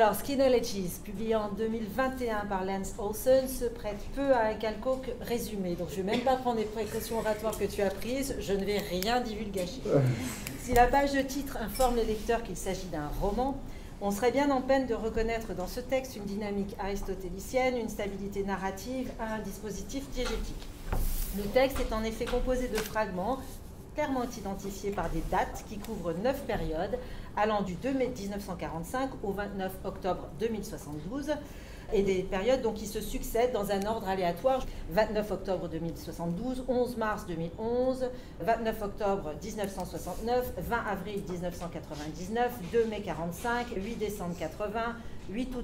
Alors, Skin Elegies, publié en 2021 par Lance Olsen, se prête peu à un quelconque résumé. Donc, je ne vais même pas prendre les précautions oratoires que tu as prises, je ne vais rien divulgacher. Si la page de titre informe les lecteurs qu'il s'agit d'un roman, on serait bien en peine de reconnaître dans ce texte une dynamique aristotélicienne, une stabilité narrative, un dispositif diégétique. Le texte est en effet composé de fragments clairement identifiés par des dates qui couvrent 9 périodes, allant du 2 mai 1945 au 29 octobre 2072, et des périodes donc, qui se succèdent dans un ordre aléatoire. 29 octobre 2072, 11 mars 2011, 29 octobre 1969, 20 avril 1999, 2 mai 45, 8 décembre 80, 8 août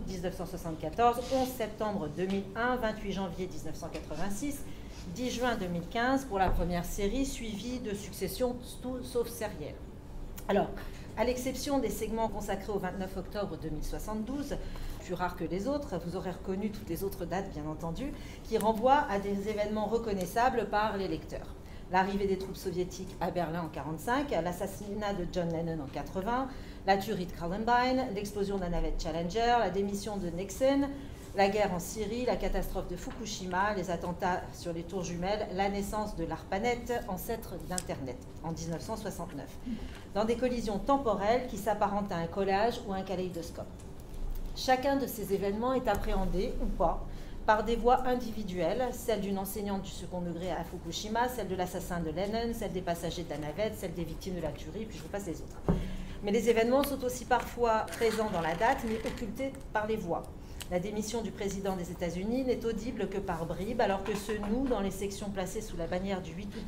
1974, 11 septembre 2001, 28 janvier 1986, 10 juin 2015 pour la première série, suivie de successions tout sauf sérielles. Alors, à l'exception des segments consacrés au 29 octobre 2072, plus rares que les autres, vous aurez reconnu toutes les autres dates bien entendu, qui renvoient à des événements reconnaissables par les lecteurs. L'arrivée des troupes soviétiques à Berlin en 1945, l'assassinat de John Lennon en 1980, la tuerie de Columbine, l'explosion de la navette Challenger, la démission de Nixon, la guerre en Syrie, la catastrophe de Fukushima, les attentats sur les tours jumelles, la naissance de l'ARPANET, ancêtre d'Internet, en 1969, dans des collisions temporelles qui s'apparentent à un collage ou un kaléidoscope. Chacun de ces événements est appréhendé, ou pas, par des voix individuelles, celle d'une enseignante du second degré à Fukushima, celle de l'assassin de Lennon, celle des passagers de la navette, celle des victimes de la tuerie, puis je vous passe les autres. Mais les événements sont aussi parfois présents dans la date, mais occultés par les voix. La démission du président des États-Unis n'est audible que par bribes, alors que se noue dans les sections placées sous la bannière du 8 août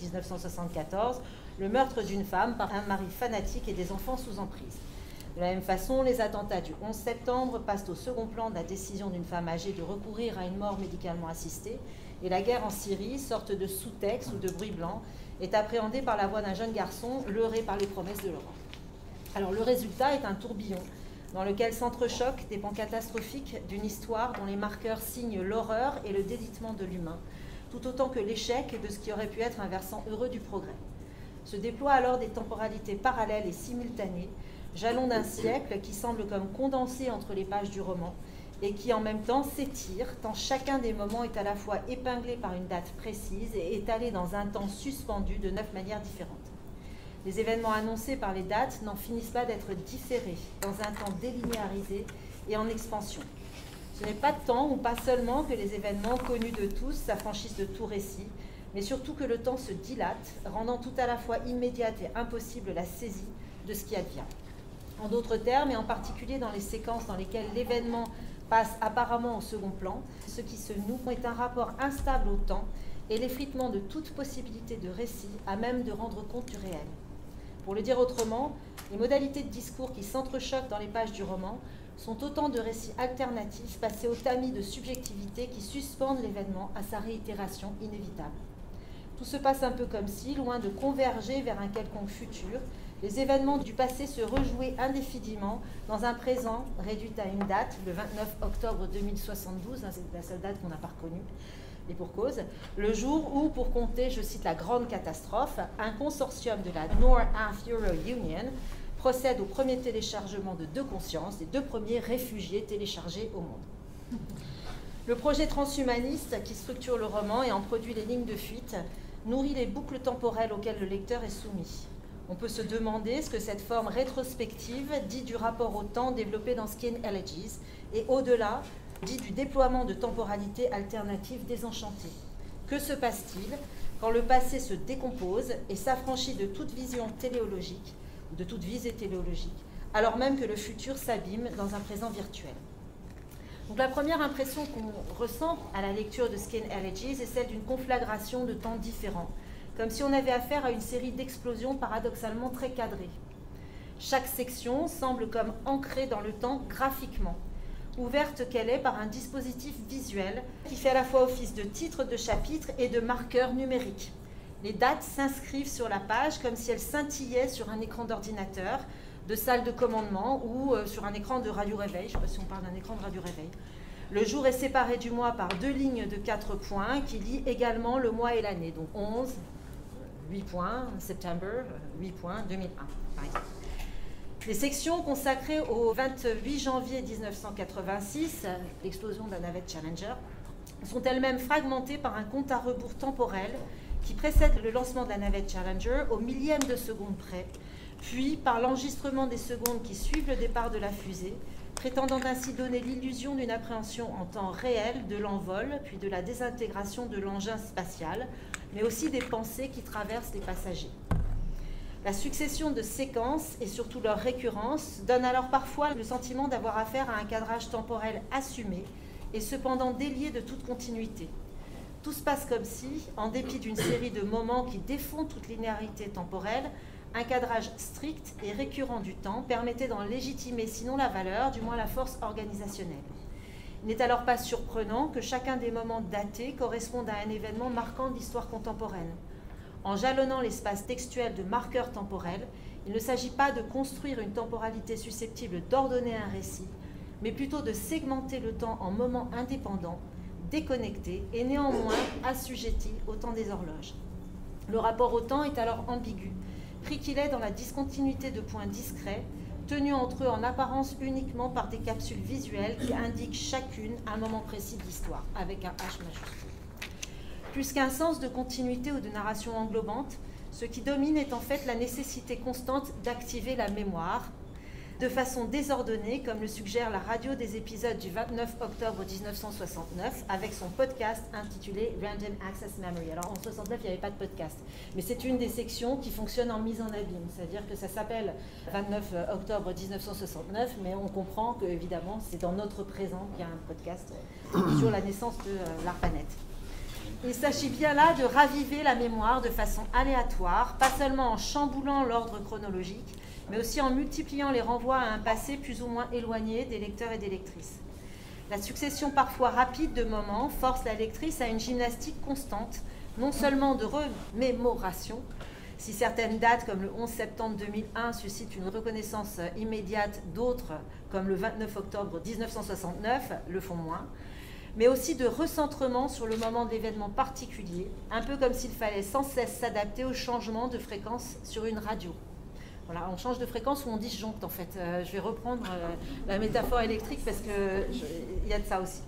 1974 le meurtre d'une femme par un mari fanatique et des enfants sous emprise. De la même façon, les attentats du 11 septembre passent au second plan de la décision d'une femme âgée de recourir à une mort médicalement assistée, et la guerre en Syrie, sorte de sous-texte ou de bruit blanc, est appréhendée par la voix d'un jeune garçon leurré par les promesses de l'aurore. Alors le résultat est un tourbillon dans lequel s'entrechoquent des pans catastrophiques d'une histoire dont les marqueurs signent l'horreur et le délitement de l'humain, tout autant que l'échec de ce qui aurait pu être un versant heureux du progrès. Se déploient alors des temporalités parallèles et simultanées, jalons d'un siècle qui semblent comme condensés entre les pages du roman et qui en même temps s'étirent, tant chacun des moments est à la fois épinglé par une date précise et étalé dans un temps suspendu de 9 manières différentes. Les événements annoncés par les dates n'en finissent pas d'être différés dans un temps délinéarisé et en expansion. Ce n'est pas tant ou pas seulement que les événements connus de tous s'affranchissent de tout récit, mais surtout que le temps se dilate, rendant tout à la fois immédiate et impossible la saisie de ce qui advient. En d'autres termes, et en particulier dans les séquences dans lesquelles l'événement passe apparemment au second plan, ce qui se noue est un rapport instable au temps et l'effritement de toute possibilité de récit à même de rendre compte du réel. Pour le dire autrement, les modalités de discours qui s'entrechoquent dans les pages du roman sont autant de récits alternatifs passés au tamis de subjectivité qui suspendent l'événement à sa réitération inévitable. Tout se passe un peu comme si, loin de converger vers un quelconque futur, les événements du passé se rejouaient indéfiniment dans un présent réduit à une date, le 29 octobre 2072, c'est la seule date qu'on n'a pas reconnue, et pour cause, le jour où, pour compter, je cite la grande catastrophe, un consortium de la North Euro Union procède au premier téléchargement de 2 consciences, les 2 premiers réfugiés téléchargés au monde. Le projet transhumaniste qui structure le roman et en produit les lignes de fuite nourrit les boucles temporelles auxquelles le lecteur est soumis. On peut se demander ce que cette forme rétrospective dit du rapport au temps développé dans Skin Elegies et au-delà, dit du déploiement de temporalités alternatives désenchantées. Que se passe-t-il quand le passé se décompose et s'affranchit de toute vision téléologique, de toute visée téléologique, alors même que le futur s'abîme dans un présent virtuel? Donc la première impression qu'on ressent à la lecture de Skin Elegies est celle d'une conflagration de temps différents, comme si on avait affaire à une série d'explosions paradoxalement très cadrées. Chaque section semble comme ancrée dans le temps graphiquement, ouverte qu'elle est par un dispositif visuel qui fait à la fois office de titre de chapitre et de marqueur numérique. Les dates s'inscrivent sur la page comme si elles scintillaient sur un écran d'ordinateur, de salle de commandement ou sur un écran de radio-réveil. Je ne sais pas si on parle d'un écran de radio-réveil. Le jour est séparé du mois par 2 lignes de 4 points qui lient également le mois et l'année. Donc 11, 8 points, September, 8 points, 2001, par exemple. Les sections consacrées au 28 janvier 1986, l'explosion de la navette Challenger, sont elles-mêmes fragmentées par un compte à rebours temporel qui précède le lancement de la navette Challenger au millième de seconde près, puis par l'enregistrement des secondes qui suivent le départ de la fusée, prétendant ainsi donner l'illusion d'une appréhension en temps réel de l'envol, puis de la désintégration de l'engin spatial, mais aussi des pensées qui traversent les passagers. La succession de séquences et surtout leur récurrence donne alors parfois le sentiment d'avoir affaire à un cadrage temporel assumé et cependant délié de toute continuité. Tout se passe comme si, en dépit d'une série de moments qui défont toute linéarité temporelle, un cadrage strict et récurrent du temps permettait d'en légitimer sinon la valeur, du moins la force organisationnelle. Il n'est alors pas surprenant que chacun des moments datés corresponde à un événement marquant de l'histoire contemporaine. En jalonnant l'espace textuel de marqueurs temporels, il ne s'agit pas de construire une temporalité susceptible d'ordonner un récit, mais plutôt de segmenter le temps en moments indépendants, déconnectés et néanmoins assujettis au temps des horloges. Le rapport au temps est alors ambigu, pris qu'il est dans la discontinuité de points discrets, tenus entre eux en apparence uniquement par des capsules visuelles qui indiquent chacune un moment précis de l'histoire, avec un H majuscule. Plus qu'un sens de continuité ou de narration englobante, ce qui domine est en fait la nécessité constante d'activer la mémoire de façon désordonnée, comme le suggère la radio des épisodes du 29 octobre 1969 avec son podcast intitulé Random Access Memory. Alors en 1969, il n'y avait pas de podcast, mais c'est une des sections qui fonctionne en mise en abîme, c'est-à-dire que ça s'appelle 29 octobre 1969, mais on comprend que évidemment c'est dans notre présent qu'il y a un podcast sur la naissance de l'ARPANET. Il s'agit bien là de raviver la mémoire de façon aléatoire, pas seulement en chamboulant l'ordre chronologique, mais aussi en multipliant les renvois à un passé plus ou moins éloigné des lecteurs et des lectrices. La succession parfois rapide de moments force la lectrice à une gymnastique constante, non seulement de remémoration, si certaines dates comme le 11 septembre 2001 suscitent une reconnaissance immédiate, d'autres, comme le 29 octobre 1969, le font moins, mais aussi de recentrement sur le moment de l'événement particulier, un peu comme s'il fallait sans cesse s'adapter au changement de fréquence sur une radio. Voilà, on change de fréquence ou on disjoncte en fait. Je vais reprendre la métaphore électrique parce qu'il y a de ça aussi.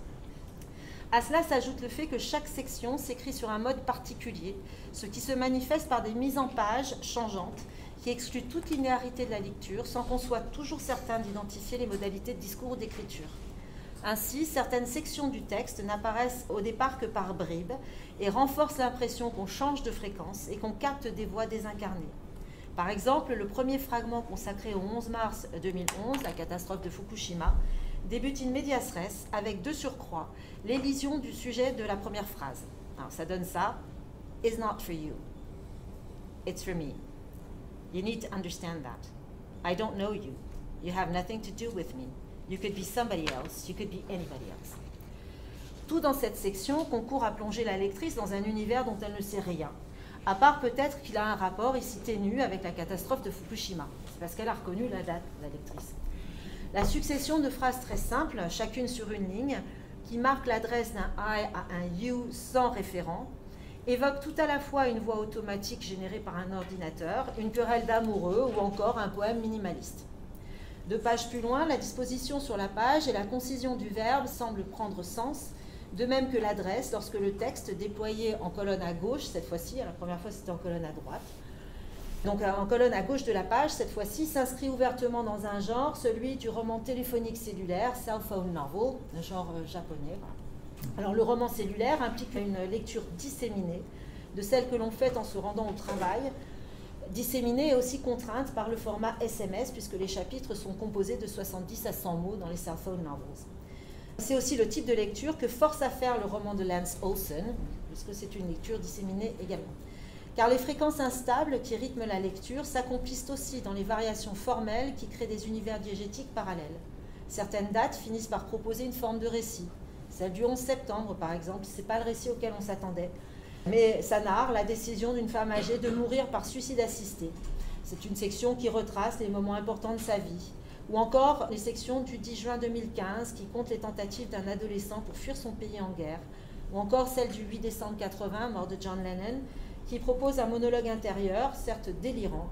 À cela s'ajoute le fait que chaque section s'écrit sur un mode particulier, ce qui se manifeste par des mises en page changeantes qui excluent toute linéarité de la lecture sans qu'on soit toujours certain d'identifier les modalités de discours ou d'écriture. Ainsi, certaines sections du texte n'apparaissent au départ que par bribes et renforcent l'impression qu'on change de fréquence et qu'on capte des voix désincarnées. Par exemple, le premier fragment consacré au 11 mars 2011, la catastrophe de Fukushima, débute in medias res avec de surcroît l'élision du sujet de la première phrase. Alors ça donne ça, « It's not for you, it's for me. You need to understand that. I don't know you. You have nothing to do with me. You could be somebody else, you could be anybody else. » Tout dans cette section concourt à plonger la lectrice dans un univers dont elle ne sait rien, à part peut-être qu'il a un rapport ici ténu avec la catastrophe de Fukushima. C'est parce qu'elle a reconnu la date, la lectrice. La succession de phrases très simples, chacune sur une ligne, qui marque l'adresse d'un I à un you sans référent, évoque tout à la fois une voix automatique générée par un ordinateur, une querelle d'amoureux ou encore un poème minimaliste. Deux pages plus loin, la disposition sur la page et la concision du verbe semblent prendre sens, de même que l'adresse lorsque le texte déployé en colonne à gauche, cette fois-ci, la première fois c'était en colonne à droite, donc en colonne à gauche de la page, cette fois-ci, s'inscrit ouvertement dans un genre, celui du roman téléphonique cellulaire, cell phone novel, le genre japonais. Alors le roman cellulaire implique une lecture disséminée de celle que l'on fait en se rendant au travail, disséminée et aussi contrainte par le format SMS, puisque les chapitres sont composés de 70 à 100 mots dans les cell phone novels. C'est aussi le type de lecture que force à faire le roman de Lance Olsen, puisque c'est une lecture disséminée également. Car les fréquences instables qui rythment la lecture s'accomplissent aussi dans les variations formelles qui créent des univers diégétiques parallèles. Certaines dates finissent par proposer une forme de récit. Celle du 11 septembre, par exemple, ce n'est pas le récit auquel on s'attendait. Mais ça narre la décision d'une femme âgée de mourir par suicide assisté. C'est une section qui retrace les moments importants de sa vie. Ou encore les sections du 10 juin 2015 qui comptent les tentatives d'un adolescent pour fuir son pays en guerre. Ou encore celle du 8 décembre 80, mort de John Lennon, qui propose un monologue intérieur, certes délirant,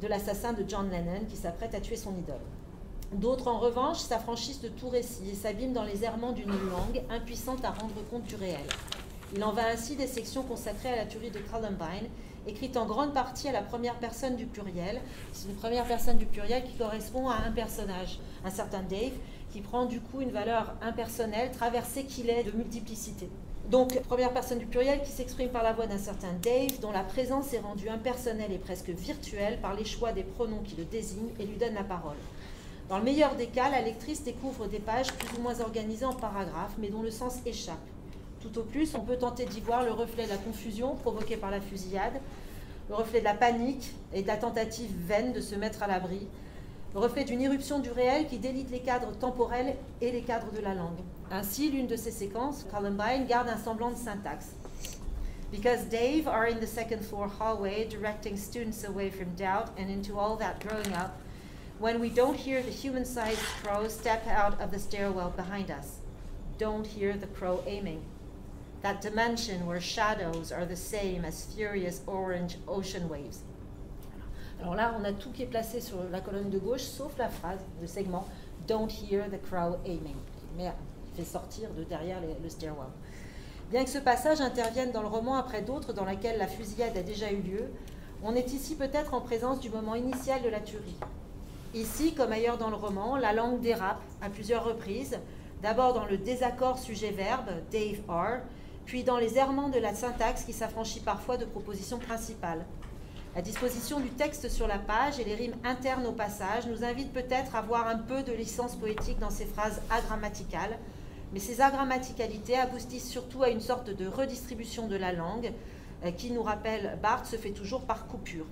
de l'assassin de John Lennon qui s'apprête à tuer son idole. D'autres, en revanche, s'affranchissent de tout récit et s'abîment dans les errements d'une langue impuissante à rendre compte du réel. Il en va ainsi des sections consacrées à la tuerie de Columbine, écrites en grande partie à la première personne du pluriel. C'est une première personne du pluriel qui correspond à un personnage, un certain Dave, qui prend du coup une valeur impersonnelle, traversée qu'il est de multiplicité. Donc, première personne du pluriel qui s'exprime par la voix d'un certain Dave, dont la présence est rendue impersonnelle et presque virtuelle par les choix des pronoms qui le désignent et lui donnent la parole. Dans le meilleur des cas, la lectrice découvre des pages plus ou moins organisées en paragraphes, mais dont le sens échappe. Tout au plus, on peut tenter d'y voir le reflet de la confusion provoquée par la fusillade, le reflet de la panique et de la tentative vaine de se mettre à l'abri, le reflet d'une irruption du réel qui délite les cadres temporels et les cadres de la langue. Ainsi, l'une de ces séquences, Columbine, garde un semblant de syntaxe. Because Dave are in the second floor hallway, directing students away from doubt and into all that growing up, when we don't hear the human-sized crow step out of the stairwell behind us. Don't hear the crow aiming. That dimension where shadows are the same as furious orange ocean waves. Alors là, on a tout qui est placé sur la colonne de gauche, sauf la phrase, le segment « Don't hear the crow aiming », mais il fait sortir de derrière le stairwell. Bien que ce passage intervienne dans le roman après d'autres dans lesquels la fusillade a déjà eu lieu, on est ici peut-être en présence du moment initial de la tuerie. Ici, comme ailleurs dans le roman, la langue dérape à plusieurs reprises, d'abord dans le désaccord sujet-verbe, Dave are, puis dans les errements de la syntaxe qui s'affranchit parfois de propositions principales. La disposition du texte sur la page et les rimes internes au passage nous invitent peut-être à voir un peu de licence poétique dans ces phrases agrammaticales, mais ces agrammaticalités aboutissent surtout à une sorte de redistribution de la langue qui, nous rappelle Barthes, se fait toujours par coupure.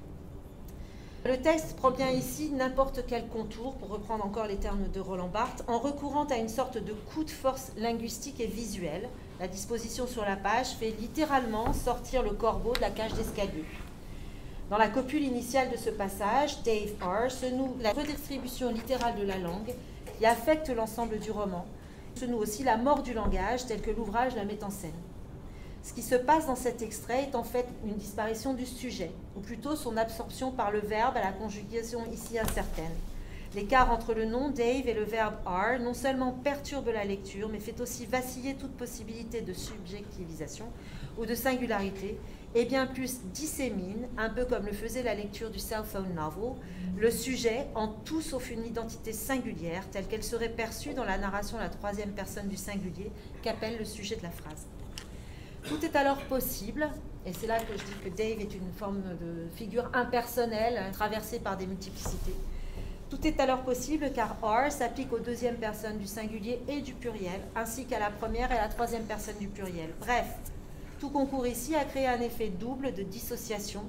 Le texte prend bien ici n'importe quel contour, pour reprendre encore les termes de Roland Barthes, en recourant à une sorte de coup de force linguistique et visuelle. La disposition sur la page fait littéralement sortir le corbeau de la cage d'escalier. Dans la copule initiale de ce passage, Dave R, se noue la redistribution littérale de la langue qui affecte l'ensemble du roman. Se noue aussi la mort du langage tel que l'ouvrage la met en scène. Ce qui se passe dans cet extrait est en fait une disparition du sujet, ou plutôt son absorption par le verbe à la conjugaison ici incertaine. L'écart entre le nom Dave et le verbe are non seulement perturbe la lecture, mais fait aussi vaciller toute possibilité de subjectivisation ou de singularité, et bien plus dissémine, un peu comme le faisait la lecture du cell phone novel, le sujet en tout sauf une identité singulière, telle qu'elle serait perçue dans la narration à la troisième personne du singulier qu'appelle le sujet de la phrase. Tout est alors possible, et c'est là que je dis que Dave est une forme de figure impersonnelle, traversée par des multiplicités. Tout est alors possible car are s'applique aux deuxième personne du singulier et du pluriel, ainsi qu'à la première et à la troisième personne du pluriel. Bref, tout concourt ici à créer un effet double de dissociation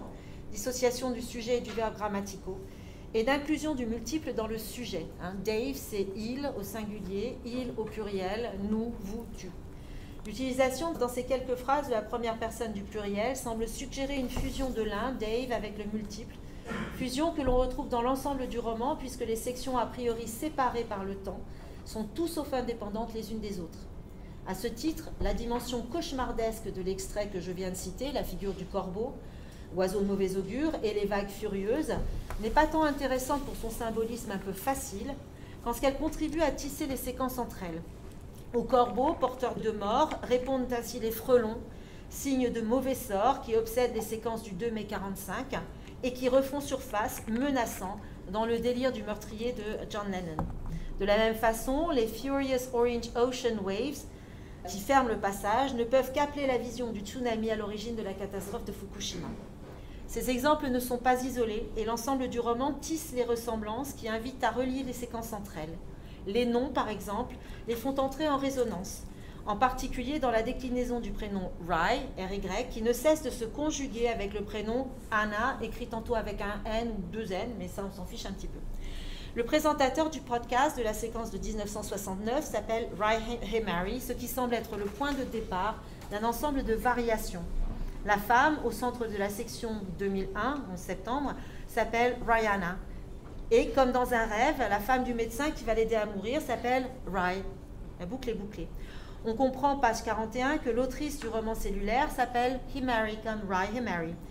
du sujet et du verbe grammaticaux, et d'inclusion du multiple dans le sujet. Dave, c'est il au singulier, il au pluriel, nous, vous, tu. L'utilisation dans ces quelques phrases de la première personne du pluriel semble suggérer une fusion de l'un, Dave, avec le multiple, fusion que l'on retrouve dans l'ensemble du roman puisque les sections a priori séparées par le temps sont tout sauf indépendantes les unes des autres. À ce titre, la dimension cauchemardesque de l'extrait que je viens de citer, la figure du corbeau, oiseau de mauvais augure, et les vagues furieuses, n'est pas tant intéressante pour son symbolisme un peu facile qu'en ce qu'elle contribue à tisser les séquences entre elles. Au corbeau, porteur de mort, répondent ainsi les frelons, signes de mauvais sort qui obsèdent les séquences du 2 mai 45 et qui refont surface, menaçants, dans le délire du meurtrier de John Lennon. De la même façon, les Furious Orange Ocean Waves, qui ferment le passage, ne peuvent qu'appeler la vision du tsunami à l'origine de la catastrophe de Fukushima. Ces exemples ne sont pas isolés et l'ensemble du roman tisse les ressemblances qui invitent à relier les séquences entre elles. Les noms, par exemple, les font entrer en résonance, en particulier dans la déclinaison du prénom Ry, R-Y, qui ne cesse de se conjuguer avec le prénom Anna, écrit tantôt avec un N ou deux N, mais ça on s'en fiche un petit peu. Le présentateur du podcast de la séquence de 1969 s'appelle Ry Hemary, ce qui semble être le point de départ d'un ensemble de variations. La femme, au centre de la section 2001, en septembre, s'appelle Ryanna. Et comme dans un rêve, la femme du médecin qui va l'aider à mourir s'appelle Ry. La boucle est bouclée. On comprend, page 41, que l'autrice du roman cellulaire s'appelle Hemary comme Ry Hemary.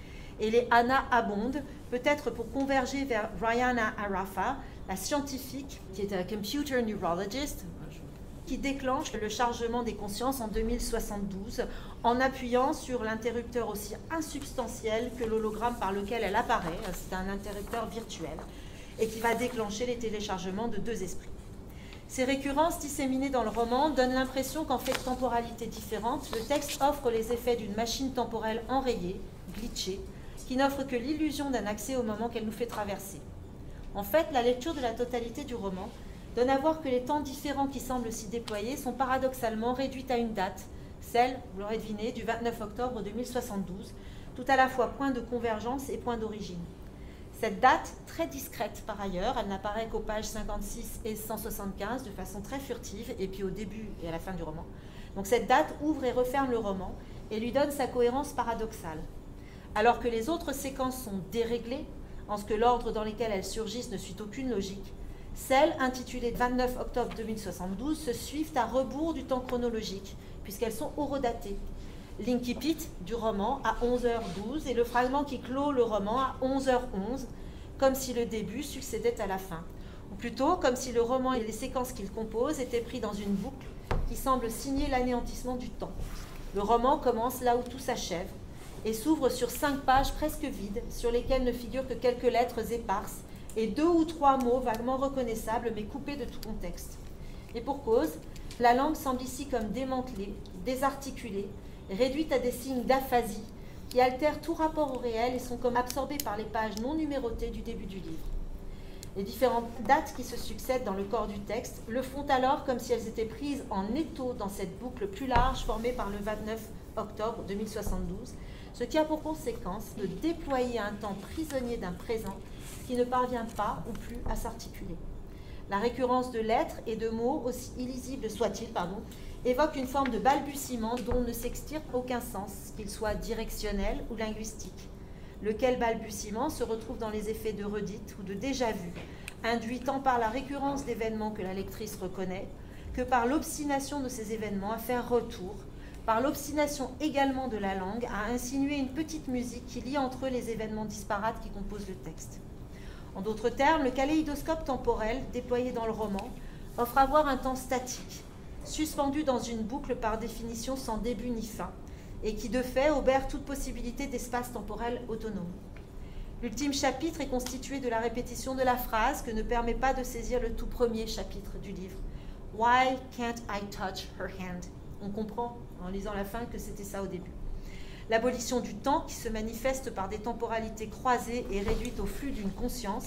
et les Anna abondent, peut-être pour converger vers Rayana Arafat, la scientifique qui est un computer neurologist, qui déclenche le chargement des consciences en 2072 en appuyant sur l'interrupteur aussi insubstantiel que l'hologramme par lequel elle apparaît, c'est un interrupteur virtuel, et qui va déclencher les téléchargements de 2 esprits. Ces récurrences disséminées dans le roman donnent l'impression qu'en fait de temporalités différentes, le texte offre les effets d'une machine temporelle enrayée, glitchée, qui n'offre que l'illusion d'un accès au moment qu'elle nous fait traverser. En fait, la lecture de la totalité du roman donne à voir que les temps différents qui semblent s'y déployer sont paradoxalement réduits à une date, celle, vous l'aurez deviné, du 29 octobre 2072, tout à la fois point de convergence et point d'origine. Cette date, très discrète par ailleurs, elle n'apparaît qu'aux pages 56 et 175 de façon très furtive, et puis au début et à la fin du roman. Donc cette date ouvre et referme le roman et lui donne sa cohérence paradoxale. Alors que les autres séquences sont déréglées, en ce que l'ordre dans lequel elles surgissent ne suit aucune logique, celles intitulées 29 octobre 2072 se suivent à rebours du temps chronologique, puisqu'elles sont horodatées. L'incipit du roman à 11h12 et le fragment qui clôt le roman à 11h11, comme si le début succédait à la fin. Ou plutôt, comme si le roman et les séquences qu'il compose étaient pris dans une boucle qui semble signer l'anéantissement du temps. Le roman commence là où tout s'achève et s'ouvre sur 5 pages presque vides, sur lesquelles ne figurent que quelques lettres éparses et 2 ou 3 mots vaguement reconnaissables mais coupés de tout contexte. Et pour cause, la langue semble ici comme démantelée, désarticulée, réduite à des signes d'aphasie qui altèrent tout rapport au réel et sont comme absorbés par les pages non numérotées du début du livre. Les différentes dates qui se succèdent dans le corps du texte le font alors comme si elles étaient prises en étau dans cette boucle plus large formée par le 29 octobre 2072, ce qui a pour conséquence de déployer un temps prisonnier d'un présent qui ne parvient pas ou plus à s'articuler. La récurrence de lettres et de mots, aussi illisibles soient-ils, évoque une forme de balbutiement dont ne s'extirpe aucun sens, qu'il soit directionnel ou linguistique, lequel balbutiement se retrouve dans les effets de redite ou de déjà-vu, induit tant par la récurrence d'événements que la lectrice reconnaît, que par l'obstination de ces événements à faire retour, par l'obstination également de la langue à insinuer une petite musique qui lie entre eux les événements disparates qui composent le texte. En d'autres termes, le kaléidoscope temporel déployé dans le roman offre à voir un temps statique, suspendu dans une boucle par définition sans début ni fin, et qui de fait obère toute possibilité d'espace temporel autonome. L'ultime chapitre est constitué de la répétition de la phrase que ne permet pas de saisir le tout premier chapitre du livre. « Why can't I touch her hand ?» On comprend en lisant la fin que c'était ça au début. L'abolition du temps qui se manifeste par des temporalités croisées et réduites au flux d'une conscience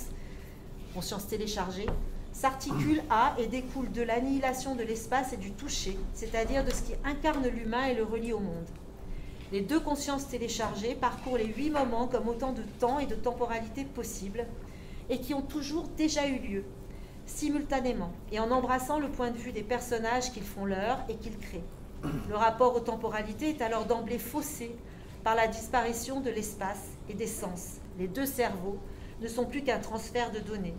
téléchargée, s'articule à et découle de l'annihilation de l'espace et du toucher, c'est-à-dire de ce qui incarne l'humain et le relie au monde. Les 2 consciences téléchargées parcourent les 8 moments comme autant de temps et de temporalité possibles et qui ont toujours déjà eu lieu, simultanément, et en embrassant le point de vue des personnages qu'ils font leur et qu'ils créent. Le rapport aux temporalités est alors d'emblée faussé par la disparition de l'espace et des sens. Les 2 cerveaux ne sont plus qu'un transfert de données.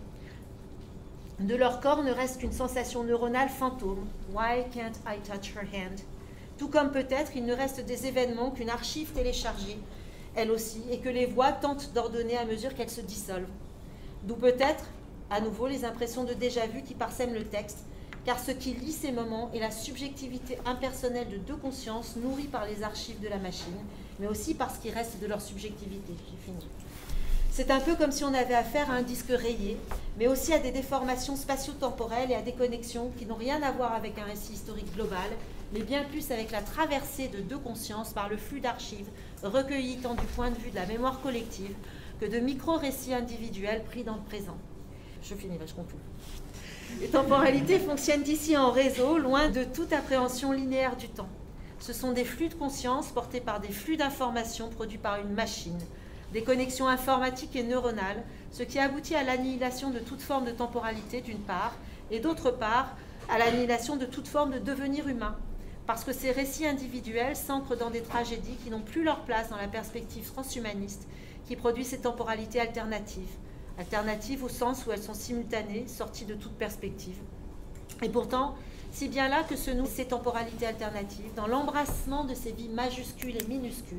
De leur corps ne reste qu'une sensation neuronale fantôme. « Why can't I touch her hand ?» Tout comme peut-être il ne reste des événements qu'une archive téléchargée, elle aussi, et que les voix tentent d'ordonner à mesure qu'elles se dissolvent. D'où peut-être, à nouveau, les impressions de déjà-vu qui parsèment le texte, car ce qui lie ces moments est la subjectivité impersonnelle de 2 consciences nourries par les archives de la machine, mais aussi par ce qui reste de leur subjectivité. J'ai fini. C'est un peu comme si on avait affaire à un disque rayé, mais aussi à des déformations spatio-temporelles et à des connexions qui n'ont rien à voir avec un récit historique global, mais bien plus avec la traversée de 2 consciences par le flux d'archives recueillies tant du point de vue de la mémoire collective que de micro-récits individuels pris dans le présent. Je finis là, je conclue. Les temporalités fonctionnent ici en réseau, loin de toute appréhension linéaire du temps. Ce sont des flux de conscience portés par des flux d'informations produits par une machine, des connexions informatiques et neuronales, ce qui aboutit à l'annihilation de toute forme de temporalité d'une part, et d'autre part, à l'annihilation de toute forme de devenir humain, parce que ces récits individuels s'ancrent dans des tragédies qui n'ont plus leur place dans la perspective transhumaniste qui produit ces temporalités alternatives. Alternatives au sens où elles sont simultanées, sorties de toute perspective. Et pourtant, si bien là que se nouent ces temporalités alternatives, dans l'embrassement de ces vies majuscules et minuscules,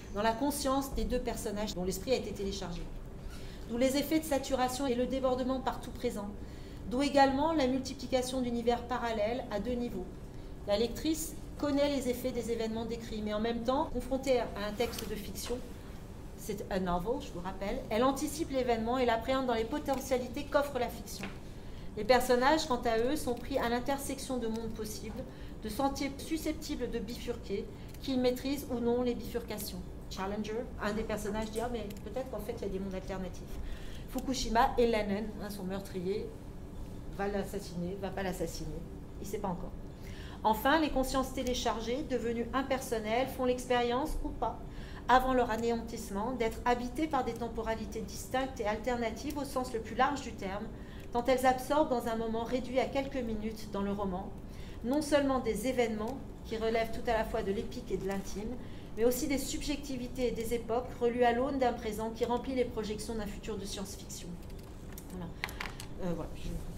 dans la conscience des deux personnages dont l'esprit a été téléchargé. D'où les effets de saturation et le débordement partout présent. D'où également la multiplication d'univers parallèles à deux niveaux. La lectrice connaît les effets des événements décrits, mais en même temps, confrontée à un texte de fiction, c'est un novel, je vous rappelle, elle anticipe l'événement et l'appréhende dans les potentialités qu'offre la fiction. Les personnages, quant à eux, sont pris à l'intersection de mondes possibles, de sentiers susceptibles de bifurquer, qu'ils maîtrisent ou non les bifurcations. Challenger, un des personnages dit « Ah, mais peut-être qu'en fait, il y a des mondes alternatifs. » Fukushima et Lennon, son meurtrier, va l'assassiner, va pas l'assassiner. Il ne sait pas encore. Enfin, les consciences téléchargées, devenues impersonnelles, font l'expérience, ou pas, avant leur anéantissement, d'être habitées par des temporalités distinctes et alternatives au sens le plus large du terme, tant elles absorbent dans un moment réduit à quelques minutes dans le roman, non seulement des événements qui relèvent tout à la fois de l'épique et de l'intime, mais aussi des subjectivités et des époques relues à l'aune d'un présent qui remplit les projections d'un futur de science-fiction. Voilà. Voilà.